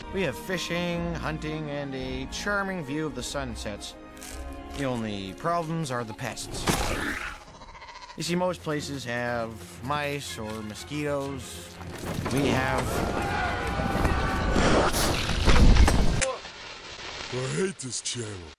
We have fishing, hunting, and a charming view of the sunsets. The only problems are the pests. You see, most places have mice or mosquitoes. We have... I hate this channel.